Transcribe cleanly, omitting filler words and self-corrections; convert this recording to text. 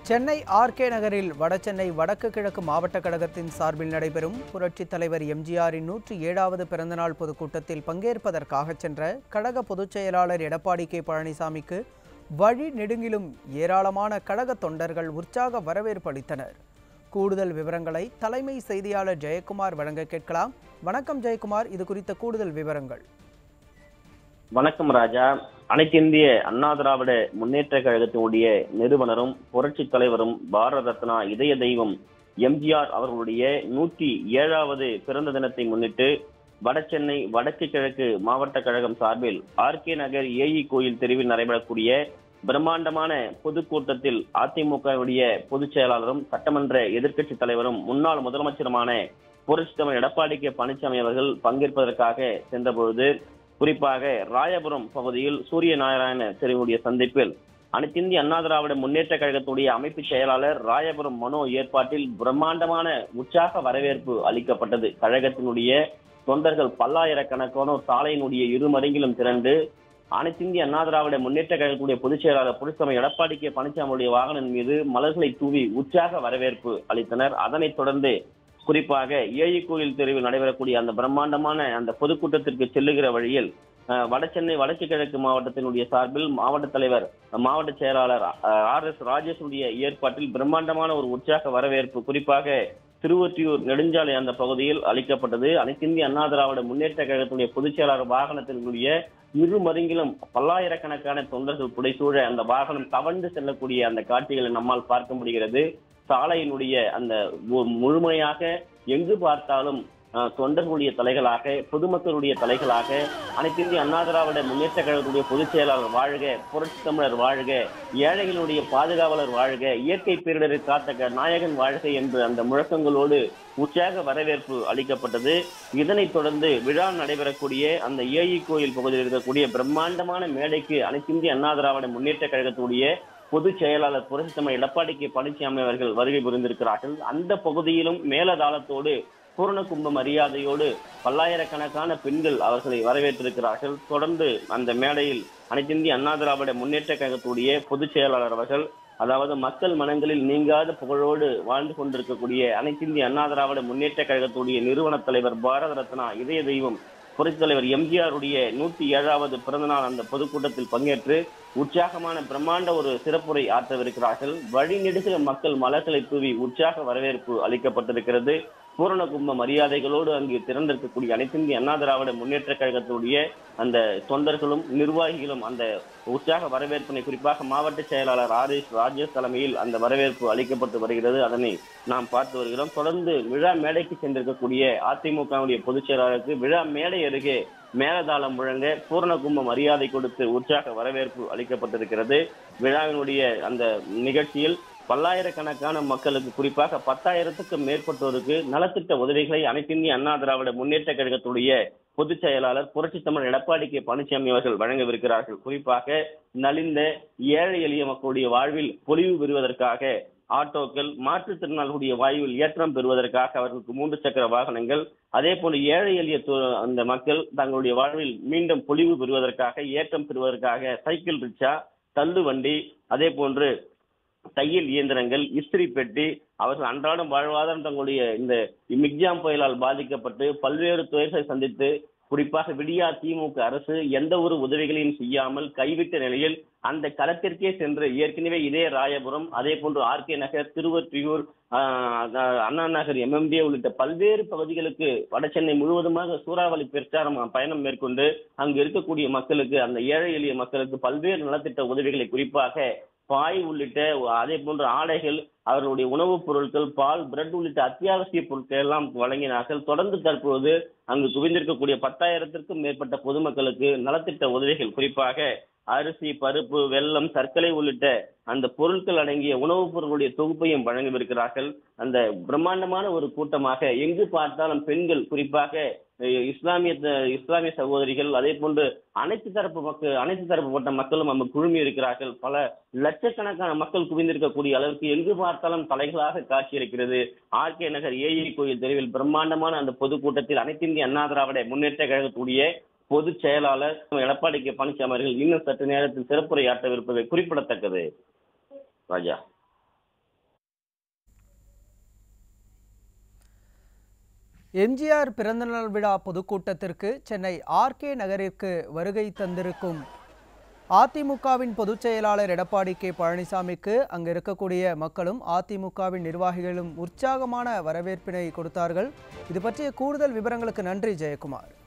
Chennai RK நகரில் வடசென்னை வடக்கு கிழக்கு மாவட்ட கழகத்தின் சார்பில் நடைபெறும் புரட்சித் தலைவர் எம்ஜிஆரின் 107வது பிறந்தநாள் பொதுக்கூட்டத்தில் பங்கேற்பதற்காக சென்ற கழக பொதுச் செயலாளர் எடப்பாடி கே பழனிசாமிக்கு வழி நெடுங்கிலும் ஏராளமான கழக தொண்டர்கள் உற்சாக வரவேற்பு அளித்தனர். கூடுதல் விவரங்களை தலைமை செய்தியாளர் ஜெயக்குமார் வழங்க கேட்கலாம். வணக்கம் ஜெயக்குமார், இது குறித்த கூடுதல் விவரங்கள். வணக்கம் ராஜா. அனைத்து இந்திய அண்ணா திராவிட முன்னேற்ற கழகத்தினுடைய நிறுவனரும் புரட்சி தலைவரும் பாரத ரத்னா இதய தெய்வம் எம்ஜிஆர் அவர்களுடைய 107வது பிறந்த தினத்தை முன்னிட்டு வடசென்னை வடக்கு கிழக்கு மாவட்ட கழகம் சார்பில் ஆர்கே நகர் ஏஇ கோயில் தெருவில் நடைபெறக்கூடிய பிரம்மாண்டமான பொதுக்கூட்டத்தில் அதிமுகவுடைய பொதுச் செயலாளரும் சட்டமன்ற எதிர்க்கட்சி தலைவரும் முன்னாள் முதலமைச்சருமான புரட்சி தலைவர் எடப்பாடி கே பழனிசாமி அவர்கள் பங்கேற்பதற்காக சென்றபொழுது குறிப்பாக ராயபுரம் பகுதியில் சூரிய நாராயண தெருவுடைய சந்திப்பில் அனைத்து இந்திய அண்ணா திராவிட முன்னேற்ற கழகத்துடைய அமைப்பு செயலாளர் ராயபுரம் மனோ ஏற்பாட்டில் பிரம்மாண்டமான உற்சாக வரவேற்பு அளிக்கப்பட்டது. கழகத்தினுடைய தொண்டர்கள் பல்லாயிரக்கணக்கானோர் சாலையினுடைய இருமருங்கிலும் திரண்டு அனைத்து இந்திய அண்ணா திராவிட முன்னேற்ற கழகத்துடைய பொதுச் செயலாளர் புரட்சி எடப்பாடி கே பழனிசாமியுடைய வாகனம் மீது மலர்களை தூவி உற்சாக வரவேற்பு அளித்தனர். அதனைத் தொடர்ந்து குறிப்பாக ஏஇ கோயில் தெருவில் நடைபெறக்கூடிய அந்த பிரம்மாண்டமான அந்த பொதுக்கூட்டத்திற்கு செல்லுகிற வழியில் வடசென்னை வடக்கு கிழக்கு மாவட்டத்தினுடைய சார்பில் மாவட்ட தலைவர் மாவட்ட செயலாளர் RS ராஜேஷுடைய ஏற்பாட்டில் பிரம்மாண்டமான ஒரு உற்சாக வரவேற்பு குறிப்பாக திருவொற்றியூர் நெடுஞ்சாலை அந்த பகுதியில் அளிக்கப்பட்டது. அனைத்து இந்திய அண்ணா திராவிட முன்னேற்ற கழகத்துடைய பொதுச் செயலாளர் வாகனத்தினுடைய இரு மருங்கிலும் பல்லாயிரக்கணக்கான தொண்டர்கள் புடைசூழ அந்த வாகனம் தவழ்ந்து செல்லக்கூடிய அந்த காட்சிகளை நம்மால் பார்க்க முடிகிறது. சாலையினுடைய அந்த முழுமையாக எங்கு பார்த்தாலும் தொண்டர்களுடைய தலைகளாக, பொதுமக்களுடைய தலைகளாக அனைத்து இந்திய அண்ணா திராவிட முன்னேற்ற கழகத்துடைய பொதுச் செயலாளர் வாழ்க, புரட்சி தமிழர் வாழ்க, ஏழைகளுடைய பாதுகாவலர் வாழ்க, இயற்கை பேரிடரை காத்த நாயகன் வாழ்க என்று அந்த முழக்கங்களோடு உற்சாக வரவேற்பு அளிக்கப்பட்டது. இதனைத் தொடர்ந்து விழா நடைபெறக்கூடிய அந்த ஏஇ கோயில் பகுதியில் இருக்கக்கூடிய பிரம்மாண்டமான மேடைக்கு அனைத்து இந்திய அண்ணா திராவிட முன்னேற்ற கழகத்துடைய பொதுச் செயலாளர் புரட்சி தமிழர் எடப்பாடி கே பழனிசாமி அவர்கள் வருகை புரிந்திருக்கிறார்கள். அந்த பகுதியிலும் மேலதாளத்தோடு பூரண கும்ப மரியாதையோடு பல்லாயிரக்கணக்கான பெண்கள் அவர்களை வரவேற்றிருக்கிறார்கள். தொடர்ந்து அந்த மேடையில் அனைத்து இந்திய அண்ணா திராவிட முன்னேற்ற கழகத்துடைய பொதுச் செயலாளர் அவர்கள், அதாவது மக்கள் மனங்களில் நீங்காத புகழோடு வாழ்ந்து கொண்டிருக்கக்கூடிய அனைத்து இந்திய அண்ணா திராவிட முன்னேற்ற கழகத்துடைய நிறுவன தலைவர் பாரத ரத்னா இதய தெய்வம் புரட்சி தலைவர் எம்ஜிஆருடைய 107வது பிறந்தநாள் அந்த பொதுக்கூட்டத்தில் பங்கேற்று உற்சாகமான பிரம்மாண்ட ஒரு சிறப்புரை ஆற்றவிருக்கிறார்கள். வழிநெடுகிற மக்கள் மலர்களை தூவி உற்சாக வரவேற்பு அளிக்கப்பட்டிருக்கிறது. பூரண கும்ப மரியாதைகளோடு அங்கு திறந்திருக்கக்கூடிய அனைத்து இந்திய அண்ணா திராவிட முன்னேற்ற கழகத்துடைய அந்த தொண்டர்களும் நிர்வாகிகளும் அந்த உற்சாக வரவேற்பினை குறிப்பாக மாவட்ட செயலாளர் RS ராஜேஷ் தலைமையில் அந்த வரவேற்பு அளிக்கப்பட்டு வருகிறது. அதனை நாம் பார்த்து வருகிறோம். தொடர்ந்து விழா மேடைக்கு சென்றிருக்கக்கூடிய அதிமுகவுடைய பொதுச் செயலாளருக்கு விழா மேடை அருகே மேலதாளம் முழங்க பூரண கும்ப மரியாதை கொடுத்து உற்சாக வரவேற்பு அளிக்கப்பட்டிருக்கிறது. விழாவினுடைய அந்த நிகழ்ச்சியில் பல்லாயிரக்கணக்கான மக்களுக்கு குறிப்பாக 10,000க்கும் மேற்பட்டோருக்கு நலத்திட்ட உதவிகளை அனைத்து இந்திய அண்ணா திராவிட முன்னேற்ற கழகத்துடைய பொதுச் செயலாளர் புரட்சி தமிழர் எடப்பாடி கே பழனிசாமி அவர்கள் வழங்கவிருக்கிறார்கள். குறிப்பாக நலிந்த ஏழை எளிய மக்களுடைய வாழ்வில் பொலிவு பெறுவதற்காக ஆட்டோக்கள், மாற்றுத்திறனாளிகளுடைய வாயுவில் ஏற்றம் பெறுவதற்காக அவர்களுக்கு 3 சக்கர வாகனங்கள், அதே போன்று ஏழை எளிய அந்த மக்கள் தங்களுடைய வாழ்வில் மீண்டும் பொலிவு பெறுவதற்காக ஏற்றம் பெறுவதற்காக சைக்கிள் ரிக்ஷா, தள்ளு வண்டி, அதே போன்று தையல் இயந்திரங்கள், இஸ்திரி பெட்டி, அவர்கள் அன்றாடம் வாழ்வாதாரம் தங்களுடைய இந்த மிக்ஜாம் புயலால் பாதிக்கப்பட்டு பல்வேறு துறைகளை சந்தித்து குறிப்பாக விடியா திமுக அரசு எந்த ஒரு உதவிகளையும் செய்யாமல் கைவிட்ட நிலையில் அந்த களத்திற்கே சென்று ஏற்கனவே இதே ராயபுரம், அதே போன்று ஆர்கே நகர், திருவொற்றியூர், அண்ணா நகர், MMDA உள்ளிட்ட பல்வேறு பகுதிகளுக்கு வடசென்னை முழுவதுமாக சூறாவளி பிரச்சாரம் பயணம் மேற்கொண்டு அங்கு இருக்கக்கூடிய மக்களுக்கு, அந்த ஏழை எளிய மக்களுக்கு பல்வேறு நலத்திட்ட உதவிகளை குறிப்பாக பாய் உள்ளிட்ட அதே போன்ற ஆடைகள், அவர்களுடைய உணவுப் பொருட்கள், பால், பிரெட் உள்ளிட்ட அத்தியாவசிய பொருட்கள் எல்லாம் வழங்கினார்கள். தொடர்ந்து தற்போது அங்கு குவிந்திருக்கக்கூடிய 10,000க்கும் மேற்பட்ட பொதுமக்களுக்கு நலத்திட்ட உதவிகள் குறிப்பாக அரிசி, பருப்பு, வெல்லம், சர்க்கரை உள்ளிட்ட அந்த பொருட்கள் அடங்கிய உணவுப் பொருட்களுடைய தொகுப்பையும் வழங்கவிருக்கிறார்கள். அந்த பிரம்மாண்டமான ஒரு கூட்டமாக எங்கு பார்த்தாலும் பெண்கள், குறிப்பாக இஸ்லாமிய சகோதரிகள், அதே போன்று அனைத்து தரப்புப்பட்ட மக்களும் அங்கு குழுமி இருக்கிறார்கள். பல லட்சக்கணக்கான மக்கள் குவிந்திருக்கக்கூடிய அளவிற்கு எங்கு பார்த்தாலும் தலைகளாக காட்சியளிக்கிறது. ஆர்கே நகர் ஏஇ கோயில் தெருவில் பிரம்மாண்டமான அந்த பொதுக்கூட்டத்தில் அனைத்து இந்திய அண்ணா திராவிட முன்னேற்ற கழகத்துடைய பொதுச் செயலாளர் எடப்பாடி கே பழனிசாமி அவர்கள் இன்னும் சற்று நேரத்தில் சிறப்புரையாற்றவிருப்பது குறிப்பிடத்தக்கது. ராஜா. எம்ஜிஆர் பிறந்தநாள் விழா பொதுக்கூட்டத்திற்கு சென்னை ஆர்கே நகரிற்கு வருகை தந்திருக்கும் அதிமுகவின் பொதுச் செயலாளர் எடப்பாடி கே பழனிசாமிக்கு அங்கு இருக்கக்கூடிய மக்களும் அதிமுகவின் நிர்வாகிகளும் உற்சாகமான வரவேற்பினை கொடுத்தார்கள். இது பற்றிய கூடுதல் விவரங்களுக்கு நன்றி ஜெயக்குமார்.